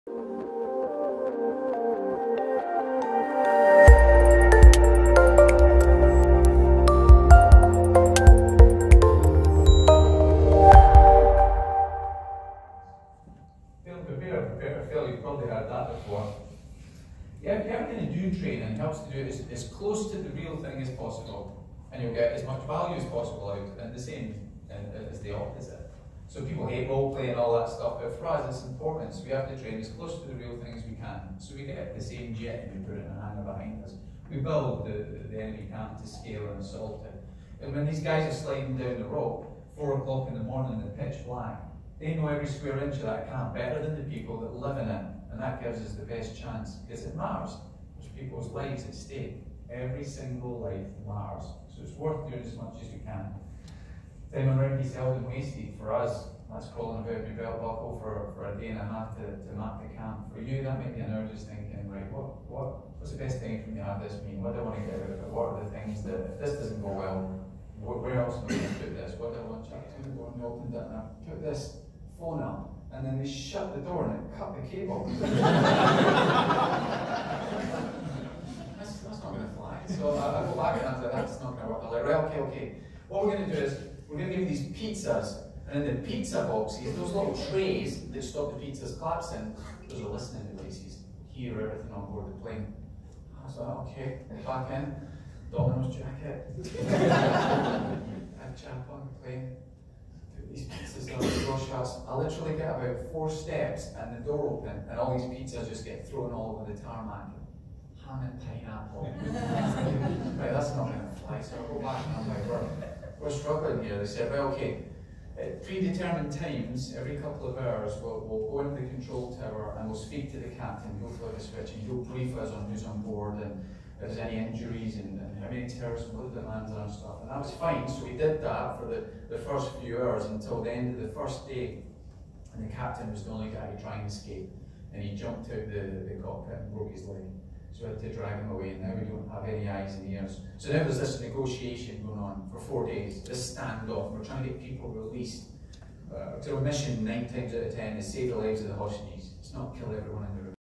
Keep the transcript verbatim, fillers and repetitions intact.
Training helps to do it as, as close to the real thing as possible, and you'll get as much value as possible out, and the same as the opposite. So people hate role play and all that stuff, but for us it's important, so we have to train as close to the real thing as we can. So we get the same jet and we put it in a hangar behind us. We build the, the, the enemy camp to scale and assault it. And when these guys are sliding down the rope, four o'clock in the morning in the pitch black, they know every square inch of that camp better than the people that live in it, and that gives us the best chance, because it matters. People's lives at stake. Every single life matters. So it's worth doing as much as we can. Time on round is seldom wasted. For us, that's crawling about my belt buckle for, for a day and a half to, to map the camp. For you, that might be an hour just thinking, right, what, what, what's the best thing for me to have this mean? What do I want to get out of it? What are the things that, if this doesn't go well, where else am I going to put this? What do I want to do? Go and opened it and I put this phone up, and then they shut the door and it cut the cable. So I, I go back and I was like, that's not going to work. I was like, right, okay, okay. What we're going to do is, we're going to give you these pizzas, and in the pizza boxes, those little trays that stop the pizzas collapsing, those are listening devices. Hear everything on board the plane. I was like, okay, back in, Domino's jacket. I jump on the plane, put these pizzas on the door shuts. I literally get about four steps and the door open, and all these pizzas just get thrown all over the tarmac. Ham and pineapple. Right, that's not going to fly. So I go back and I'm like, we're, we're struggling here. They said, well, okay, at predetermined times, every couple of hours, we'll, we'll go into the control tower and we'll speak to the captain. He'll flip a switch and he'll brief us on who's on board and if there's any injuries and, and how many terrorists, what the demands are and stuff. And that was fine. So we did that for the, the first few hours until the end of the first day. And the captain was the only guy trying to escape. And he jumped out the, the cockpit and broke his leg. So we had to drag him away, and now we don't have any eyes and ears. So now there's this negotiation going on for four days, this standoff, and we're trying to get people released. Uh, so our mission, nine times out of ten, is save the lives of the hostages. It's not kill everyone in the room.